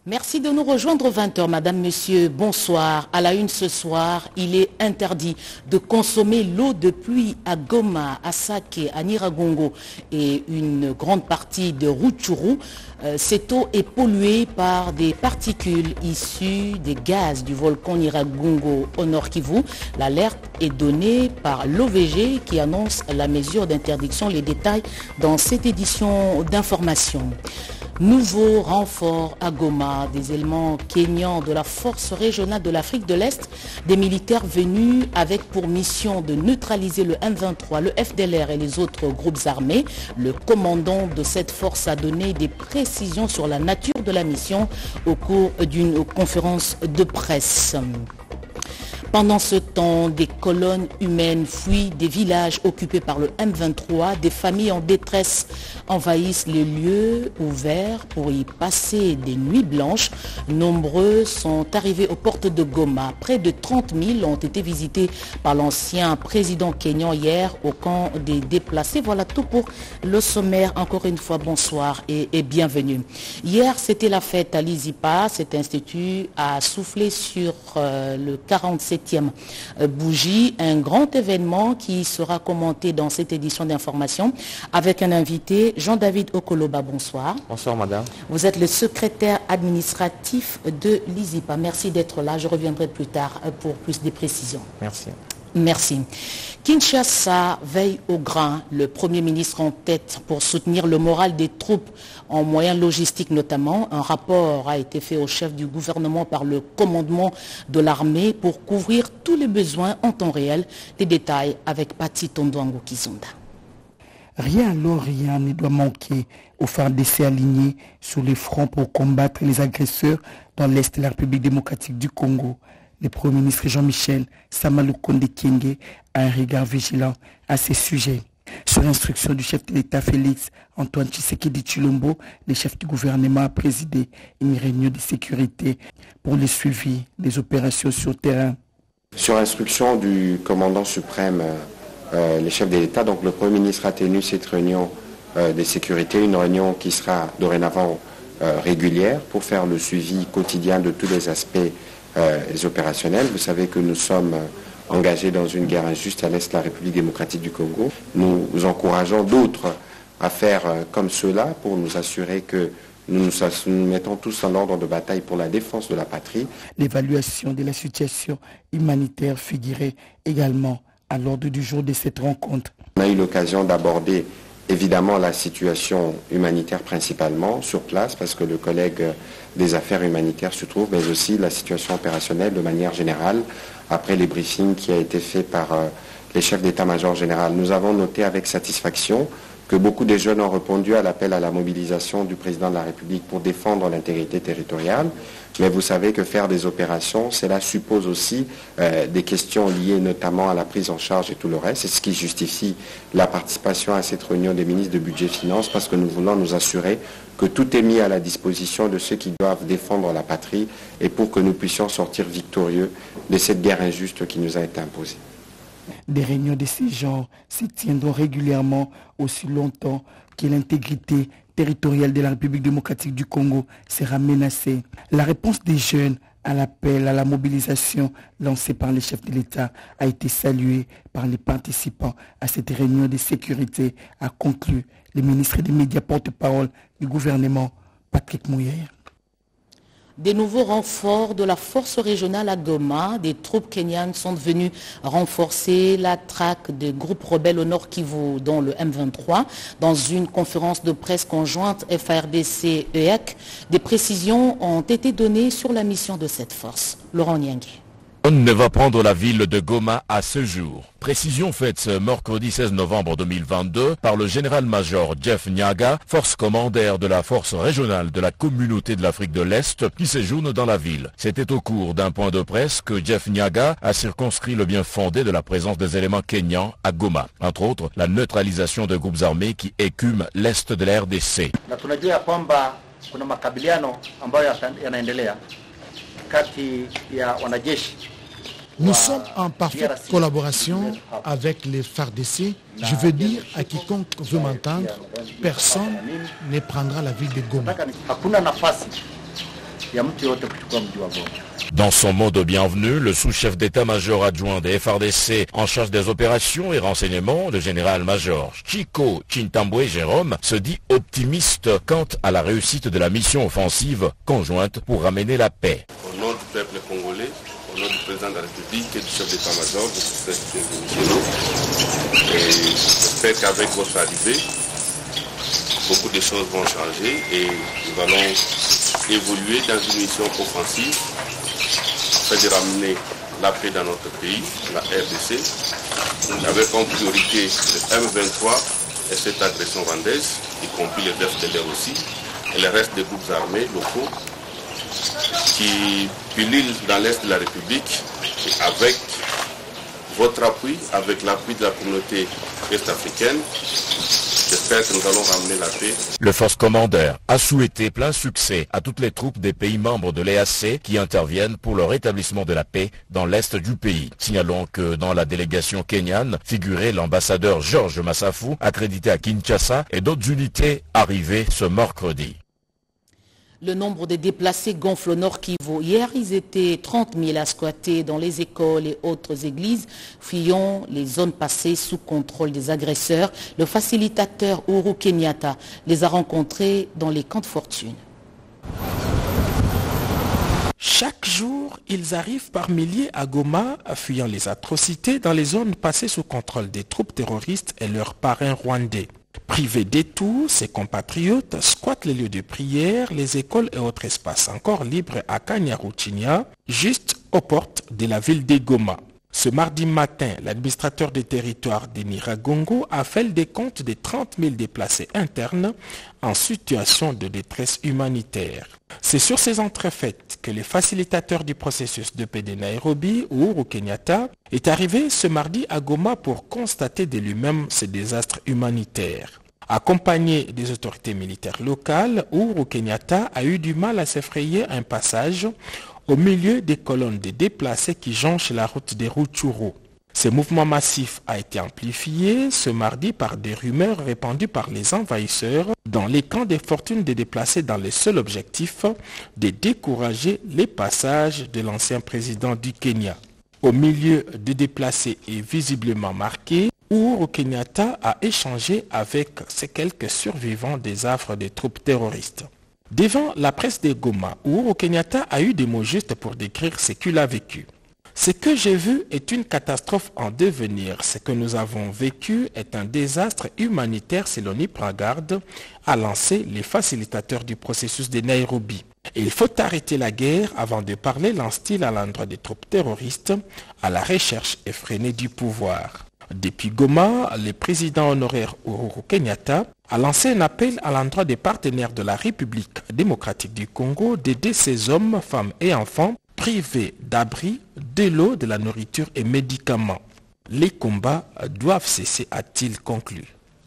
Merci de nous rejoindre 20h, Madame, Monsieur, bonsoir. À la une ce soir, il est interdit de consommer l'eau de pluie à Goma, à Sake, à Nyiragongo et une grande partie de Rutshuru. Cette eau est polluée par des particules issues des gaz du volcan Nyiragongo au Nord Kivu. L'alerte est donnée par l'OVG qui annonce la mesure d'interdiction. Les détails dans cette édition d'information. Nouveau renfort à Goma, des éléments kenyans de la force régionale de l'Afrique de l'Est, des militaires venus avec pour mission de neutraliser le M23, le FDLR et les autres groupes armés. Le commandant de cette force a donné des précisions sur la nature de la mission au cours d'une conférence de presse. Pendant ce temps, des colonnes humaines fuient des villages occupés par le M23. Des familles en détresse envahissent les lieux ouverts pour y passer des nuits blanches. Nombreux sont arrivés aux portes de Goma. Près de 30 000 ont été visités par l'ancien président kényan hier au camp des déplacés. Voilà tout pour le sommaire. Encore une fois, bonsoir et bienvenue. Hier, c'était la fête à l'ISIPA. Cet institut a soufflé sur le 47e bougie, un grand événement qui sera commenté dans cette édition d'information avec un invité, Jean-David Okoloba. Bonsoir. Bonsoir madame. Vous êtes le secrétaire administratif de l'ISIPA. Merci d'être là. Je reviendrai plus tard pour plus de précisions. Merci. Merci. Kinshasa veille au grain. Le Premier ministre en tête pour soutenir le moral des troupes en moyens logistiques notamment. Un rapport a été fait au chef du gouvernement par le commandement de l'armée pour couvrir tous les besoins en temps réel. Des détails avec Pati Tondouango Kizonda. Rien ne doit manquer aux FARDC alignés sur les fronts pour combattre les agresseurs dans l'Est de la République démocratique du Congo. Le Premier ministre Jean-Michel Samalukonde Kyenge a un regard vigilant à ces sujets. Sur instruction du chef de l'État Félix Antoine Tshisekedi Tshilombo, le chef du gouvernement a présidé une réunion de sécurité pour le suivi des opérations sur terrain. Sur instruction du commandant suprême, le chef de l'État, donc le Premier ministre a tenu cette réunion de sécurité, une réunion qui sera dorénavant régulière pour faire le suivi quotidien de tous les aspects opérationnels. Vous savez que nous sommes engagés dans une guerre injuste à l'est de la République démocratique du Congo. Nous encourageons d'autres à faire comme cela pour nous assurer que nous mettons tous en ordre de bataille pour la défense de la patrie. L'évaluation de la situation humanitaire figurait également à l'ordre du jour de cette rencontre. On a eu l'occasion d'aborder évidemment la situation humanitaire principalement sur place parce que le collègue des affaires humanitaires se trouve, mais aussi la situation opérationnelle de manière générale après les briefings qui a été fait par les chefs d'état-major général. Nous avons noté avec satisfaction que beaucoup de jeunes ont répondu à l'appel à la mobilisation du président de la République pour défendre l'intégrité territoriale. Mais vous savez que faire des opérations, cela suppose aussi des questions liées notamment à la prise en charge et tout le reste. C'est ce qui justifie la participation à cette réunion des ministres de budget et finances parce que nous voulons nous assurer que tout est mis à la disposition de ceux qui doivent défendre la patrie et pour que nous puissions sortir victorieux de cette guerre injuste qui nous a été imposée. Des réunions de ce genre se tiendront régulièrement aussi longtemps que l'intégrité territoriale de la République démocratique du Congo sera menacée. La réponse des jeunes à l'appel à la mobilisation lancé par les chefs de l'État a été saluée par les participants à cette réunion de sécurité, a conclu le ministre des Médias porte-parole du gouvernement, Patrick Mouyer. Des nouveaux renforts de la force régionale à Goma, des troupes kenyanes sont venues renforcer la traque des groupes rebelles au Nord Kivu, dont le M23. Dans une conférence de presse conjointe FARDC-EAC, des précisions ont été données sur la mission de cette force. Laurent Niangé. On ne va prendre la ville de Goma à ce jour. Précision faite ce mercredi 16 novembre 2022 par le général-major Jeff Nyaga, force commandeur de la force régionale de la communauté de l'Afrique de l'Est qui séjourne dans la ville. C'était au cours d'un point de presse que Jeff Nyaga a circonscrit le bien fondé de la présence des éléments kenyans à Goma. Entre autres, la neutralisation de groupes armés qui écument l'Est de la RDC. Nous sommes en parfaite collaboration avec les FARDC. Je veux dire à quiconque veut m'entendre, personne ne prendra la ville de Goma. Dans son mot de bienvenue, le sous-chef d'état-major adjoint des FARDC en charge des opérations et renseignements, le général-major Chico Chintambwe Jérôme, se dit optimiste quant à la réussite de la mission offensive conjointe pour ramener la paix. Au nom du peuple congolais, au nom du président de la République et du chef d'état-major, je vous souhaite bienvenue. Et j'espère qu'avec votre arrivée, beaucoup de choses vont changer et nous allons évoluer dans une mission offensive afin de ramener la paix dans notre pays, la RDC, avec en priorité le M23 et cette agression rwandaise, y compris les FDLR aussi, et le reste des groupes armés locaux qui pullulent dans l'Est de la République. Et avec votre appui, avec l'appui de la communauté est-africaine, j'espère que nous allons ramener la paix. Le Force Commander a souhaité plein succès à toutes les troupes des pays membres de l'EAC qui interviennent pour le rétablissement de la paix dans l'Est du pays. Signalons que dans la délégation kenyane figurait l'ambassadeur Georges Massafou, accrédité à Kinshasa, et d'autres unités arrivées ce mercredi. Le nombre de déplacés gonfle au Nord Kivu. Hier, ils étaient 30 000 à squatter dans les écoles et autres églises, fuyant les zones passées sous contrôle des agresseurs. Le facilitateur Uhuru Kenyatta les a rencontrés dans les camps de fortune. Chaque jour, ils arrivent par milliers à Goma, fuyant les atrocités dans les zones passées sous contrôle des troupes terroristes et leurs parrains rwandais. Privés des tout, ses compatriotes squattent les lieux de prière, les écoles et autres espaces encore libres à Kanyaruchinya, juste aux portes de la ville de Goma. Ce mardi matin, l'administrateur des territoires de Nyiragongo a fait le décompte des 30 000 déplacés internes en situation de détresse humanitaire. C'est sur ces entrefaites que le facilitateur du processus de paix de Nairobi, Uhuru Kenyatta, est arrivé ce mardi à Goma pour constater de lui-même ces désastres humanitaires. Accompagné des autorités militaires locales, Uhuru Kenyatta a eu du mal à s'effrayer un passage au milieu des colonnes de déplacés qui jonchent la route des Rutshuru. Ce mouvement massif a été amplifié ce mardi par des rumeurs répandues par les envahisseurs dans les camps des fortunes des déplacés dans le seul objectif de décourager les passages de l'ancien président du Kenya. Au milieu des déplacés et visiblement marqués, Uhuru Kenyatta a échangé avec ces quelques survivants des affres des troupes terroristes. Devant la presse de Goma, Uhuru Kenyatta a eu des mots justes pour décrire ce qu'il a vécu. Ce que j'ai vu est une catastrophe en devenir. Ce que nous avons vécu est un désastre humanitaire selon Ipragarde, a lancé les facilitateurs du processus de Nairobi. Il faut arrêter la guerre avant de parler, lance-t-il à l'endroit des troupes terroristes, à la recherche effrénée du pouvoir. Depuis Goma, le président honoraire Uhuru Kenyatta a lancé un appel à l'endroit des partenaires de la République démocratique du Congo d'aider ces hommes, femmes et enfants privés d'abri, de l'eau, de la nourriture et médicaments. Les combats doivent cesser, a-t-il conclu.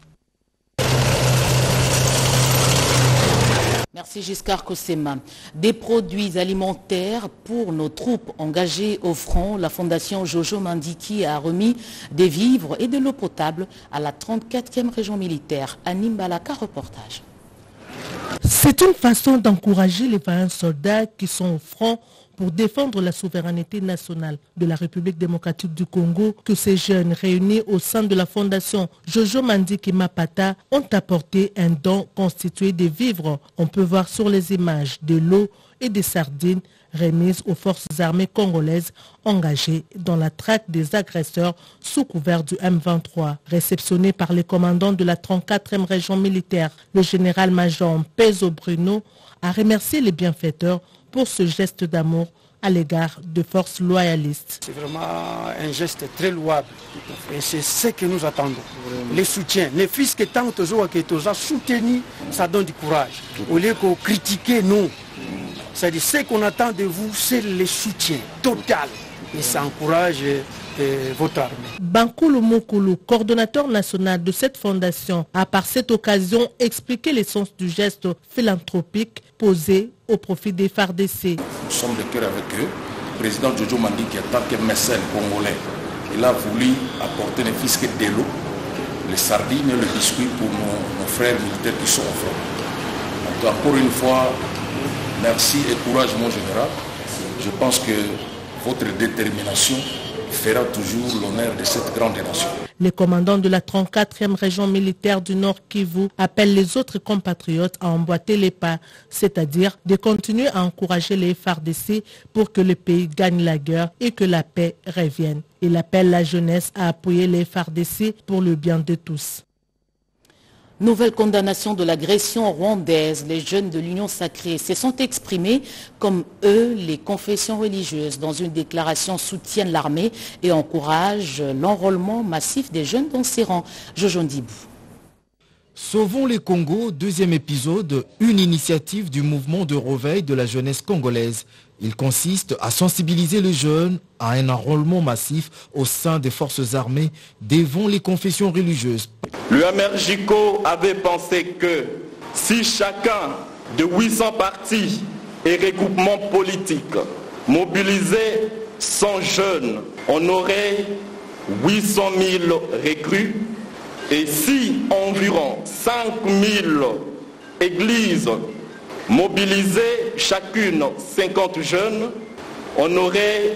Merci Giscard Kossema. Des produits alimentaires pour nos troupes engagées au front. La Fondation Jojo Mandiki a remis des vivres et de l'eau potable à la 34e région militaire. Anim Balaka, reportage. C'est une façon d'encourager les vaillants soldats qui sont au front pour défendre la souveraineté nationale de la République démocratique du Congo que ces jeunes réunis au sein de la Fondation Jojo Mandiki Mapata ont apporté un don constitué de vivres. On peut voir sur les images de l'eau et des sardines remises aux forces armées congolaises engagées dans la traque des agresseurs sous couvert du M23. Réceptionné par les commandants de la 34e région militaire, le général-major Pezo Bruno a remercié les bienfaiteurs pour ce geste d'amour à l'égard de forces loyalistes. C'est vraiment un geste très louable et c'est ce que nous attendons. Les soutiens, les fils que tant que tu as soutenus, ça donne du courage. Au lieu de critiquer nous, c'est-à-dire ce qu'on attend de vous, c'est le soutien total et ça encourage votre armée. Bankulu Mokulu, coordonnateur national de cette fondation, a par cette occasion expliqué l'essence du geste philanthropique posé au profit des FARDC. Nous sommes de cœur avec eux. Le président Jojo Mandiki, en tant que mécène congolais, il a voulu apporter ne fût-ce que de l'eau, les sardines et le biscuit pour nos frères militaires qui sont au front. Donc, encore une fois, Merci et courage, mon général. Je pense que votre détermination fera toujours l'honneur de cette grande nation. Les commandants de la 34e région militaire du Nord Kivu appellent les autres compatriotes à emboîter les pas, c'est-à-dire de continuer à encourager les FARDC pour que le pays gagne la guerre et que la paix revienne. Il appelle la jeunesse à appuyer les FARDC pour le bien de tous. Nouvelle condamnation de l'agression rwandaise. Les jeunes de l'Union sacrée se sont exprimés comme eux, les confessions religieuses. Dans une déclaration, soutiennent l'armée et encouragent l'enrôlement massif des jeunes dans ses rangs. Jojo Ndibou. Sauvons les Congos, deuxième épisode, une initiative du mouvement de réveil de la jeunesse congolaise. Il consiste à sensibiliser les jeunes à un enrôlement massif au sein des forces armées devant les confessions religieuses. Le MRJCO avait pensé que si chacun de 800 partis et regroupements politiques mobilisait 100 jeunes, on aurait 800 000 recrues. Et si environ 5 000 églises mobilisaient chacune 50 jeunes, on aurait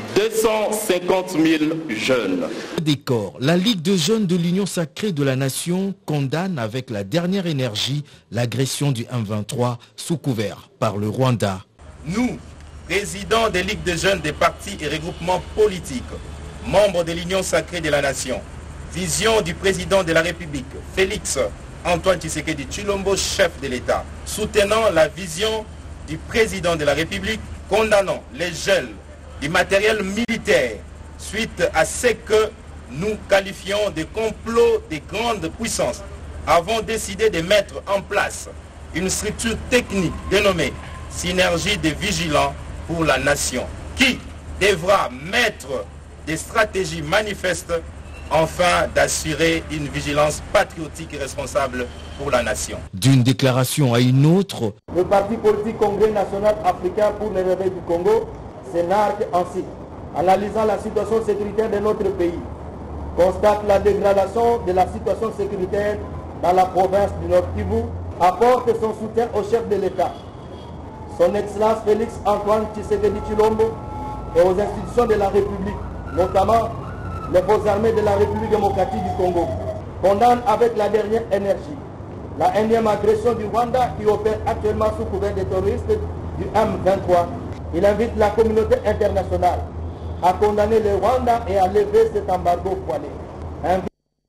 250 000 jeunes. Décor, la Ligue de jeunes de l'Union sacrée de la nation condamne avec la dernière énergie l'agression du M23 sous couvert par le Rwanda. Nous, présidents des ligues de jeunes des partis et regroupements politiques, membres de l'Union sacrée de la nation, vision du président de la République, Félix Antoine Tshisekedi Tshilombo, chef de l'État, soutenant la vision du président de la République, condamnant les gels du matériel militaire suite à ce que nous qualifions de complot des grandes puissances, avons décidé de mettre en place une structure technique dénommée Synergie des vigilants pour la nation, qui devra mettre des stratégies manifestes afin d'assurer une vigilance patriotique et responsable pour la nation. D'une déclaration à une autre, le parti politique Congrès national africain pour le réveil du Congo s'énarque ainsi. Analysant la situation sécuritaire de notre pays, constate la dégradation de la situation sécuritaire dans la province du Nord Kivu, apporte son soutien au chef de l'État, son Excellence Félix Antoine Tshisekedi Tshilombo et aux institutions de la République, notamment les forces armées de la République démocratique du Congo, condamne avec la dernière énergie la énième agression du Rwanda qui opère actuellement sous couvert des terroristes du M23. Il invite la communauté internationale à condamner le Rwanda et à lever cet embargo voilé.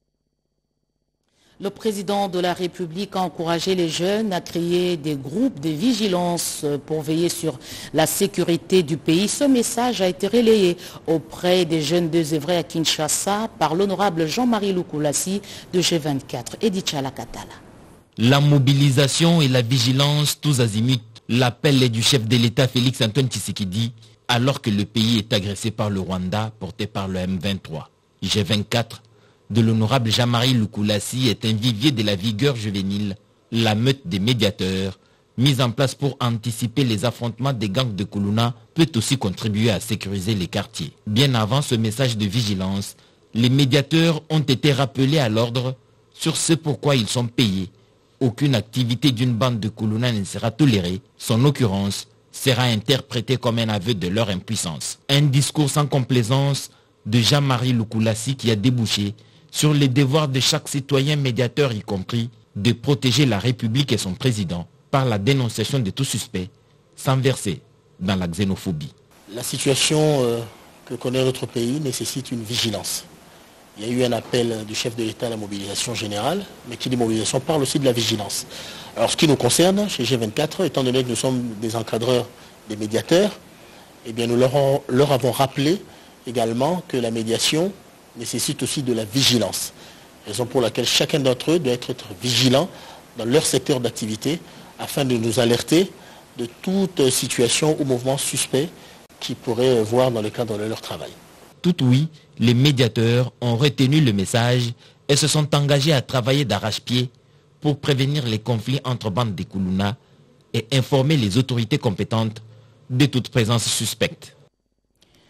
Le président de la République a encouragé les jeunes à créer des groupes de vigilance pour veiller sur la sécurité du pays. Ce message a été relayé auprès des jeunes d'œuvrés à Kinshasa par l'honorable Jean-Marie Lukulassi de G24. Edith Chalakatala. La mobilisation et la vigilance tous azimuts, l'appel est du chef de l'État Félix Antoine Tshisekedi alors que le pays est agressé par le Rwanda porté par le M23. G24 de l'honorable Jean-Marie Lukulassi est un vivier de la vigueur juvénile, la meute des médiateurs, mise en place pour anticiper les affrontements des gangs de Kuluna, peut aussi contribuer à sécuriser les quartiers. Bien avant ce message de vigilance, les médiateurs ont été rappelés à l'ordre sur ce pourquoi ils sont payés. Aucune activité d'une bande de Kuluna ne sera tolérée. Son occurrence sera interprétée comme un aveu de leur impuissance. Un discours sans complaisance de Jean-Marie Lukulassi qui a débouché sur les devoirs de chaque citoyen médiateur, y compris de protéger la République et son président par la dénonciation de tout suspect, sans verser dans la xénophobie. La situation que connaît notre pays nécessite une vigilance. Il y a eu un appel du chef de l'État à la mobilisation générale, mais qui dit mobilisation parle aussi de la vigilance. Alors ce qui nous concerne, chez G24, étant donné que nous sommes des encadreurs, des médiateurs, eh bien nous leur avons rappelé également que la médiation nécessite aussi de la vigilance. Raison pour laquelle chacun d'entre eux doit être vigilant dans leur secteur d'activité afin de nous alerter de toute situation ou mouvement suspect qu'ils pourraient voir dans le cadre de leur travail. Tout oui, les médiateurs ont retenu le message et se sont engagés à travailler d'arrache-pied pour prévenir les conflits entre bandes de Kuluna et informer les autorités compétentes de toute présence suspecte.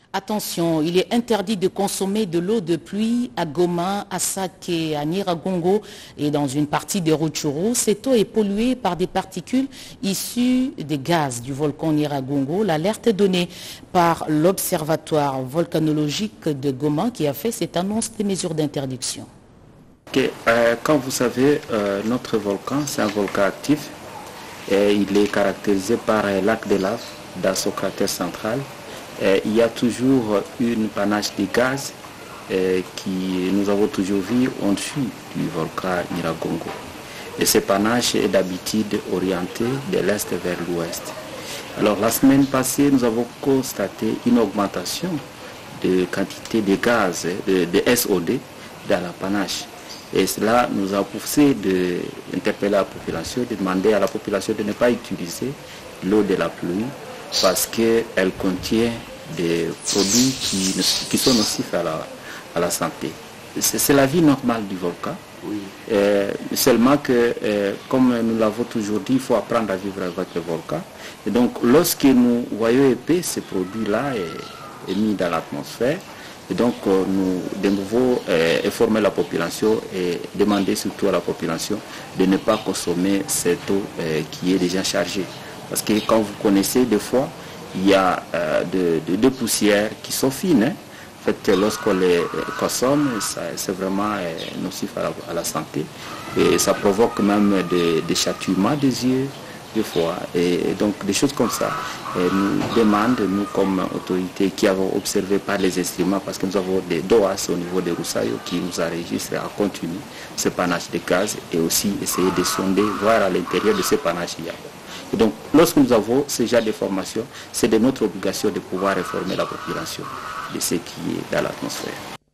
Attention, il est interdit de consommer de l'eau de pluie à Goma, à Sake, à Nyiragongo et dans une partie de Rutshuru. Cette eau est polluée par des particules issues des gaz du volcan Nyiragongo. L'alerte est donnée par l'Observatoire volcanologique de Goma qui a fait cette annonce des mesures d'interdiction. Comme vous savez, notre volcan, c'est un volcan actif. Et il est caractérisé par un lac de lave dans son cratère central. Il y a toujours une panache de gaz qui nous avons toujours vu au-dessus du volcan Nyiragongo. Et ce panache est d'habitude orienté de l'est vers l'ouest. Alors la semaine passée, nous avons constaté une augmentation de quantité de gaz, de SO2 dans la panache. Et cela nous a poussé d'interpeller la population, de demander à la population de ne pas utiliser l'eau de la pluie parce qu'elle contient des produits qui sont nocifs à la santé. C'est la vie normale du volcan. Oui. Seulement que, comme nous l'avons toujours dit, il faut apprendre à vivre avec le volcan. Et donc, lorsque nous voyons épais, ce produit-là est mis dans l'atmosphère. Et donc, nous devons informer la population et demander surtout à la population de ne pas consommer cette eau qui est déjà chargée. Parce que quand vous connaissez, des fois, il y a de poussières qui sont fines. Hein. En fait, lorsqu'on les consomme, c'est vraiment nocif à la santé. Et ça provoque même des chatouillements des yeux, des fois. Et donc, des choses comme ça. Et nous demandons, nous comme autorités qui avons observé par les instruments, parce que nous avons des DOAS au niveau des Roussailles qui nous enregistrent à continuer ce panache de gaz et aussi essayer de sonder, voir à l'intérieur de ce panache il y a. Et donc, lorsque nous avons ce genre de formation, c'est de notre obligation de pouvoir informer la population de ce qui est dans l'atmosphère.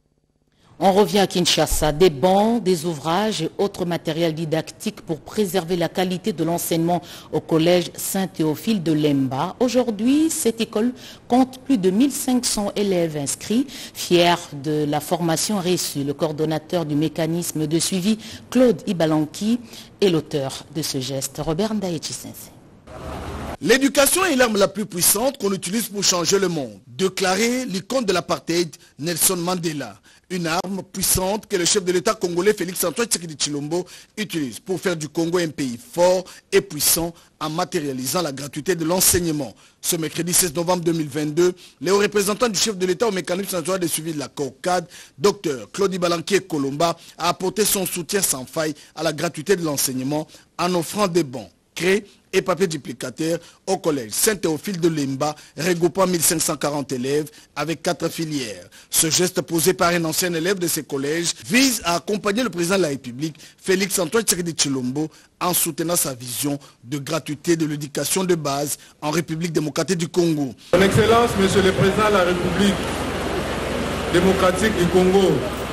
On revient à Kinshasa. Des bancs, des ouvrages et autres matériels didactiques pour préserver la qualité de l'enseignement au collège Saint-Théophile de Lemba. Aujourd'hui, cette école compte plus de 1500 élèves inscrits. Fier de la formation reçue, le coordonnateur du mécanisme de suivi, Claude Ibalanki, est l'auteur de ce geste. Robert Ndaye-Chisense. L'éducation est l'arme la plus puissante qu'on utilise pour changer le monde. Déclaré l'icône de l'apartheid, Nelson Mandela. Une arme puissante que le chef de l'État congolais Félix-Antoine Tshisekedi Tshilombo utilise pour faire du Congo un pays fort et puissant en matérialisant la gratuité de l'enseignement. Ce mercredi 16 novembre 2022, les hauts représentants du chef de l'État au mécanisme national de suivi de la CORCAD, Dr Claude Ibalanki Kolomba, a apporté son soutien sans faille à la gratuité de l'enseignement en offrant des bons, créés et papier duplicateur au collège Saint-Théophile de Lemba, regroupant 1540 élèves avec 4 filières. Ce geste posé par un ancien élève de ces collèges vise à accompagner le président de la République, Félix-Antoine Tshisekedi Tshilombo, en soutenant sa vision de gratuité de l'éducation de base en République démocratique du Congo. Son Excellence, Monsieur le Président de la République démocratique du Congo,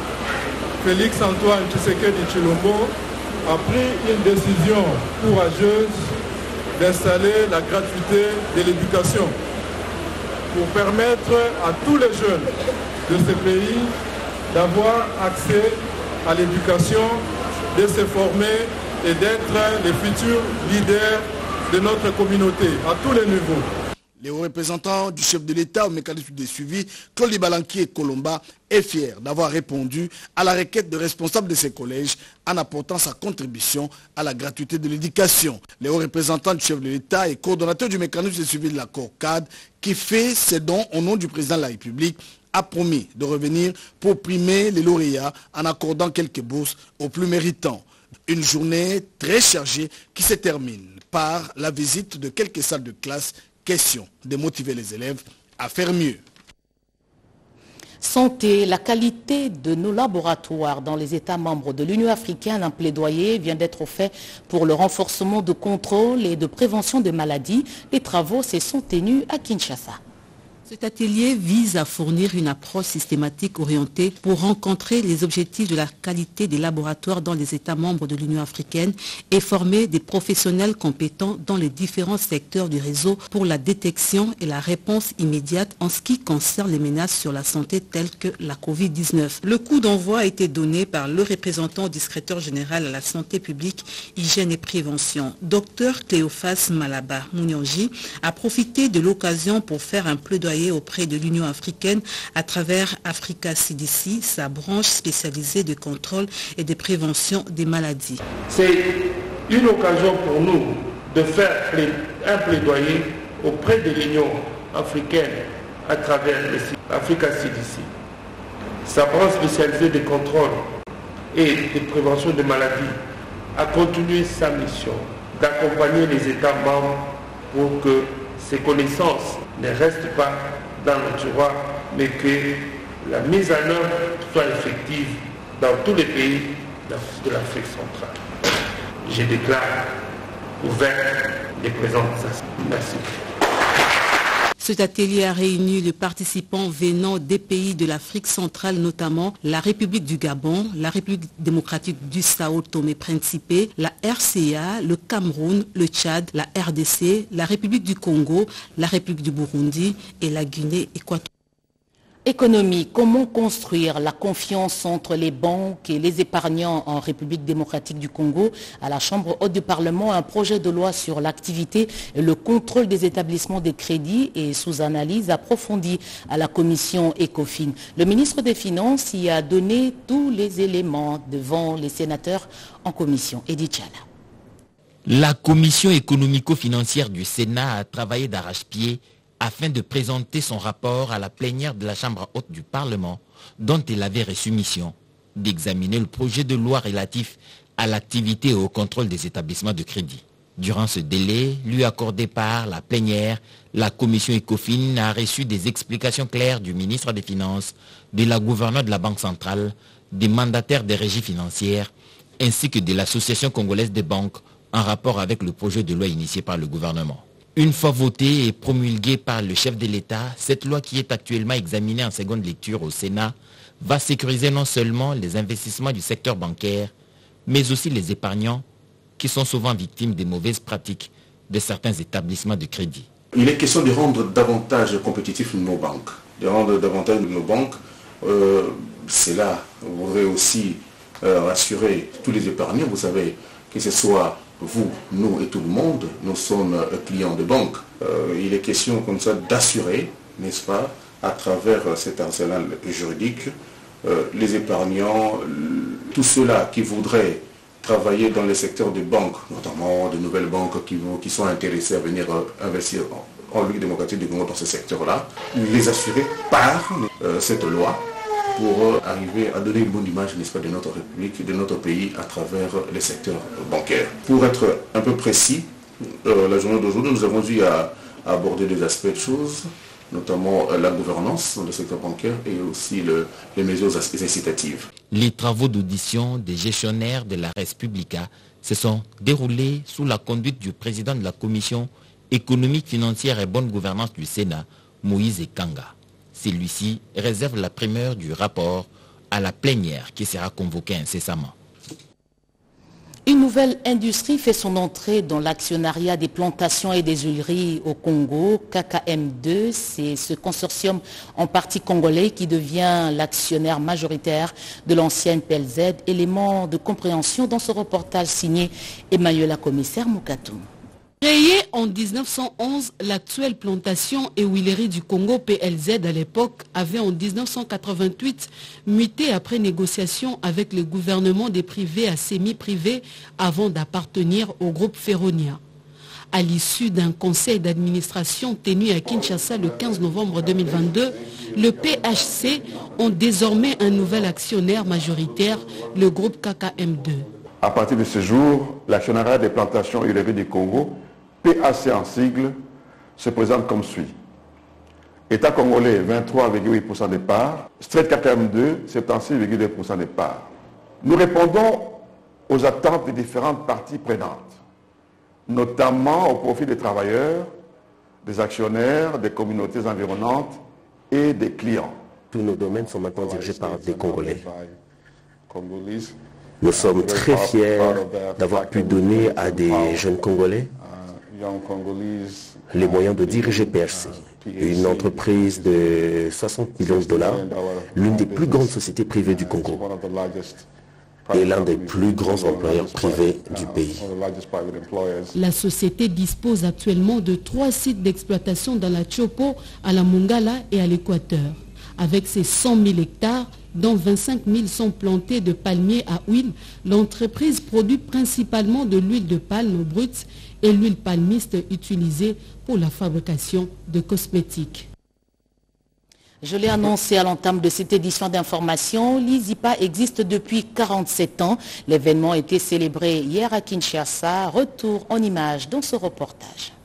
Félix-Antoine Tshisekedi Tshilombo, a pris une décision courageuse d'installer la gratuité de l'éducation pour permettre à tous les jeunes de ce pays d'avoir accès à l'éducation, de se former et d'être les futurs leaders de notre communauté à tous les niveaux. Les représentants du chef de l'État au mécanisme de suivi, Claude Ibalanki Kolomba, est fier d'avoir répondu à la requête de responsables de ces collèges en apportant sa contribution à la gratuité de l'éducation. Les hauts représentants du chef de l'État et coordonnateur du mécanisme de suivi de la CORCAD, qui fait ses dons au nom du président de la République, a promis de revenir pour primer les lauréats en accordant quelques bourses aux plus méritants. Une journée très chargée qui se termine par la visite de quelques salles de classe. Question de motiver les élèves à faire mieux. Santé, la qualité de nos laboratoires dans les États membres de l'Union africaine, un plaidoyer vient d'être fait pour le renforcement de contrôle et de prévention de maladies. Les travaux se sont tenus à Kinshasa. Cet atelier vise à fournir une approche systématique orientée pour rencontrer les objectifs de la qualité des laboratoires dans les États membres de l'Union africaine et former des professionnels compétents dans les différents secteurs du réseau pour la détection et la réponse immédiate en ce qui concerne les menaces sur la santé telles que la Covid-19. Le coup d'envoi a été donné par le représentant du secrétaire général à la santé publique, hygiène et prévention. Dr Cléophas Malaba Mounyanji a profité de l'occasion pour faire un plaidoyer créé auprès de l'Union africaine à travers Africa CDC, sa branche spécialisée de contrôle et de prévention des maladies. C'est une occasion pour nous de faire un plaidoyer auprès de l'Union africaine à travers Africa CDC, sa branche spécialisée de contrôle et de prévention des maladies, à continuer sa mission d'accompagner les États membres pour que ces connaissances ne restent pas dans le tiroir, mais que la mise en œuvre soit effective dans tous les pays de l'Afrique centrale. Je déclare ouvert les présentations. Merci. Cet atelier a réuni les participants venant des pays de l'Afrique centrale, notamment la République du Gabon, la République démocratique du Sao Tomé-Principe, la RCA, le Cameroun, le Tchad, la RDC, la République du Congo, la République du Burundi et la Guinée équatoriale. Économie, comment construire la confiance entre les banques et les épargnants en République démocratique du Congo? À la Chambre haute du Parlement, un projet de loi sur l'activité et le contrôle des établissements de crédit est sous analyse approfondie à la commission ECOFIN. Le ministre des Finances y a donné tous les éléments devant les sénateurs en commission. Edith Chala. La commission économico-financière du Sénat a travaillé d'arrache-pied afin de présenter son rapport à la plénière de la Chambre haute du Parlement, dont elle avait reçu mission d'examiner le projet de loi relatif à l'activité et au contrôle des établissements de crédit. Durant ce délai, lui accordé par la plénière, la commission ECOFIN a reçu des explications claires du ministre des Finances, de la gouverneure de la Banque centrale, des mandataires des régies financières, ainsi que de l'Association congolaise des banques en rapport avec le projet de loi initié par le gouvernement. Une fois votée et promulguée par le chef de l'État, cette loi qui est actuellement examinée en seconde lecture au Sénat va sécuriser non seulement les investissements du secteur bancaire, mais aussi les épargnants qui sont souvent victimes des mauvaises pratiques de certains établissements de crédit. Il est question de rendre davantage compétitifs nos banques. De rendre davantage nos banques, cela voudrait aussi rassurer tous les épargnants. Vous savez, que ce soit vous, nous et tout le monde, nous sommes clients de banque. Il est question comme ça d'assurer, n'est-ce pas, à travers cet arsenal juridique, les épargnants, tous ceux-là qui voudraient travailler dans le secteur des banques, notamment de nouvelles banques qui sont intéressées à venir investir en République démocratique du Congo dans ce secteur-là, les assurer par cette loi pour arriver à donner une bonne image, n'est-ce pas, de notre République, de notre pays à travers les secteurs bancaires. Pour être un peu précis, la journée d'aujourd'hui, nous avons dû aborder des aspects de choses, notamment la gouvernance dans le secteur bancaire et aussi les mesures incitatives. Les travaux d'audition des gestionnaires de la Res Publica se sont déroulés sous la conduite du président de la Commission économique, financière et bonne gouvernance du Sénat, Moïse Ekanga. Celui-ci réserve la primeur du rapport à la plénière qui sera convoquée incessamment. Une nouvelle industrie fait son entrée dans l'actionnariat des plantations et des huileries au Congo. KKM2, c'est ce consortium en partie congolais qui devient l'actionnaire majoritaire de l'ancienne PLZ. Élément de compréhension dans ce reportage signé Emmanuela Commissaire Moukatou. Créée en 1911, l'actuelle plantation et huilerie du Congo PLZ à l'époque avait en 1988 muté après négociation avec le gouvernement des privés à semi-privés avant d'appartenir au groupe Ferronia. À l'issue d'un conseil d'administration tenu à Kinshasa le 15 novembre 2022, le PHC ont désormais un nouvel actionnaire majoritaire, le groupe KKM2. À partir de ce jour, l'actionnariat des plantations et huileries du Congo, PAC en sigle, se présente comme suit. État congolais, 23,8% des parts. Strate KKM2, 76,2% des parts. Nous répondons aux attentes des différentes parties prenantes, notamment au profit des travailleurs, des actionnaires, des communautés environnantes et des clients. Tous nos domaines sont maintenant dirigés par des Congolais. Nous sommes très fiers d'avoir pu donner à des jeunes Congolais les moyens de diriger PHC, une entreprise de 60 millions de dollars, l'une des plus grandes sociétés privées du Congo. est l'un des plus grands employeurs privés du pays. La société dispose actuellement de 3 sites d'exploitation dans la Chopo, à la Mongala et à l'Équateur. Avec ses 100 000 hectares, dont 25 000 sont plantés de palmiers à huile, l'entreprise produit principalement de l'huile de palme brute et l'huile palmiste utilisée pour la fabrication de cosmétiques. Je l'ai annoncé à l'entame de cette édition d'information, l'ISIPA existe depuis 47 ans. L'événement a été célébré hier à Kinshasa. Retour en images dans ce reportage.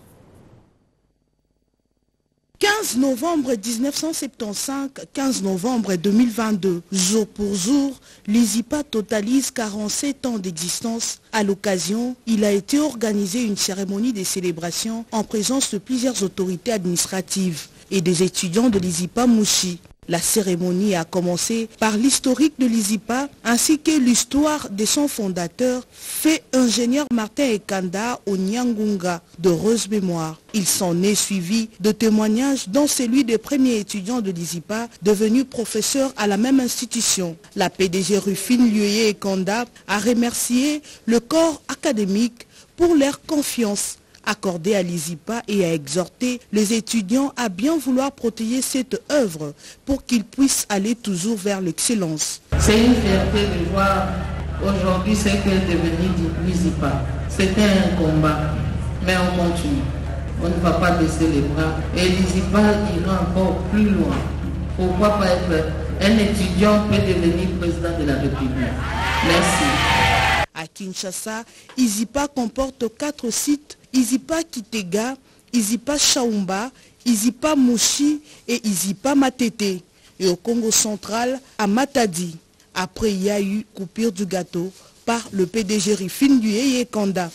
15 novembre 1975, 15 novembre 2022, jour pour jour, l'ISIPA totalise 47 ans d'existence. À l'occasion, il a été organisé une cérémonie de célébration en présence de plusieurs autorités administratives et des étudiants de l'ISIPA Mouchi. La cérémonie a commencé par l'historique de l'ISIPA ainsi que l'histoire de son fondateur, fait ingénieur Martin Ekanda au Nyangunga, d'heureuse mémoire. Il s'en est suivi de témoignages dont celui des premiers étudiants de l'ISIPA devenus professeurs à la même institution. La PDG Rufine Lieuye Ekanda a remercié le corps académique pour leur confiance accordé à l'ISIPA et a exhorté les étudiants à bien vouloir protéger cette œuvre pour qu'ils puissent aller toujours vers l'excellence. C'est une fierté de voir aujourd'hui ce qu'est devenu l'ISIPA. C'était un combat, mais on continue. On ne va pas baisser les bras et l'ISIPA ira encore plus loin. Pourquoi pas être un étudiant peut devenir président de la République. Merci. À Kinshasa, l'ISIPA comporte 4 sites. ISIPA Kitega, ISIPA Chaumba, ISIPA Mouchi et ISIPA Matete. Et au Congo central, à Matadi. Après, il y a eu coupure du gâteau par le PDG Rufine Lieuye Ekanda.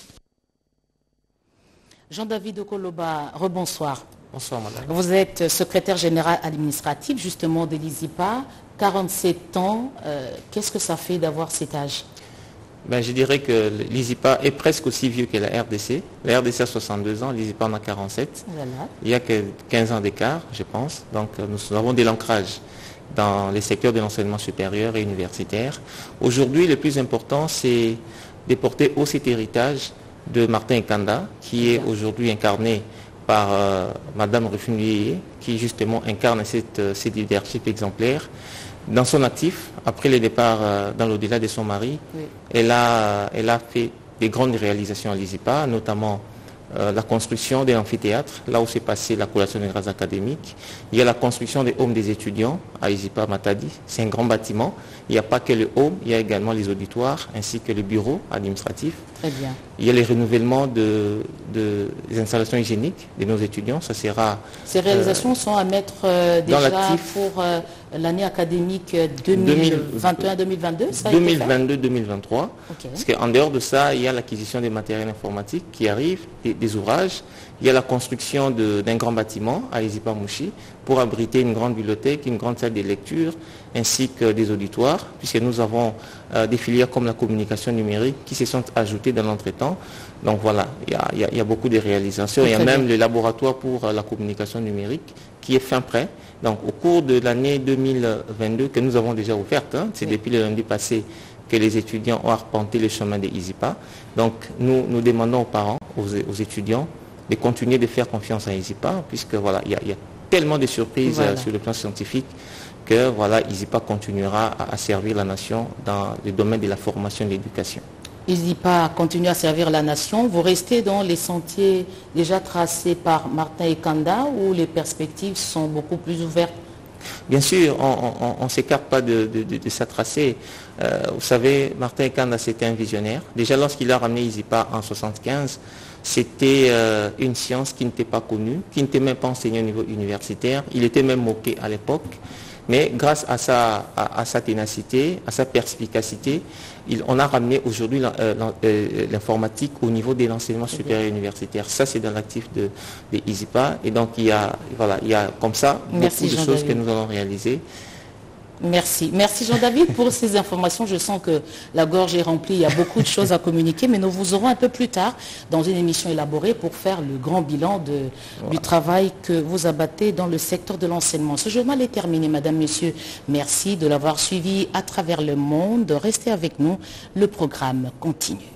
Jean-David Okoloba, rebonsoir. Bonsoir madame. Vous êtes secrétaire général administratif justement de l'ISIPA, 47 ans. Qu'est-ce que ça fait d'avoir cet âge? Je dirais que l'ISIPA est presque aussi vieux que la RDC. La RDC a 62 ans, l'ISIPA en a 47. Voilà. Il y a que 15 ans d'écart, je pense. Donc nous avons de l'ancrage dans les secteurs de l'enseignement supérieur et universitaire. Aujourd'hui, le plus important, c'est de porter haut cet héritage de Martin Ekanda, qui est aujourd'hui incarné par Madame Rufine Lieuye, qui justement incarne ce leadership exemplaire. Dans son actif, après le départ dans l'au-delà de son mari, oui. elle a fait des grandes réalisations à l'ISIPA, notamment la construction de l'amphithéâtre, là où s'est passée la collation des grades académiques. Il y a la construction des homes des étudiants à ISIPA Matadi. C'est un grand bâtiment. Il n'y a pas que le home, il y a également les auditoires ainsi que les bureaux administratifs. Très bien. Il y a les renouvellements des installations hygiéniques de nos étudiants. Ça sera, ces réalisations sont à mettre déjà pour l'année académique 2021-2022 2022-2023. Okay. Parce qu'en dehors de ça, il y a l'acquisition des matériels informatiques qui arrivent, des ouvrages. Il y a la construction d'un grand bâtiment à ISIPA Mouchi pour abriter une grande bibliothèque, une grande salle de lecture, ainsi que des auditoires, puisque nous avons des filières comme la communication numérique qui se sont ajoutées dans l'entretemps. Donc voilà, il y a beaucoup de réalisations. Il y a même le laboratoire pour la communication numérique qui est fin prêt. Donc au cours de l'année 2022 que nous avons déjà ouverte, c'est depuis le lundi passé que les étudiants ont arpenté le chemin des ISIPA. Donc nous demandons aux parents, aux étudiants, de continuer de faire confiance à ISIPA, puisque voilà, il y a tellement de surprises sur le plan scientifique que voilà, ISIPA continuera à servir la nation dans le domaine de la formation et de l'éducation. ISIPA continue à servir la nation. Vous restez dans les sentiers déjà tracés par Martin Ekanda où les perspectives sont beaucoup plus ouvertes? Bien sûr, on ne s'écarte pas de sa tracée. Vous savez, Martin Ekanda, c'était un visionnaire. Déjà, lorsqu'il a ramené ISIPA en 1975, c'était une science qui n'était pas connue, qui n'était même pas enseignée au niveau universitaire. Il était même moqué à l'époque. Mais grâce à sa ténacité, à sa perspicacité, on a ramené aujourd'hui l'informatique au niveau de l'enseignement supérieur universitaire. Ça, c'est dans l'actif de ISIPA. Et donc, il y a comme ça beaucoup de choses que nous allons réaliser. Merci. Merci Jean-David pour ces informations. Je sens que la gorge est remplie, il y a beaucoup de choses à communiquer, mais nous vous aurons un peu plus tard dans une émission élaborée pour faire le grand bilan du travail que vous abattez dans le secteur de l'enseignement. Ce journal est terminé, Madame, Messieurs. Merci de l'avoir suivi à travers le monde. Restez avec nous, le programme continue.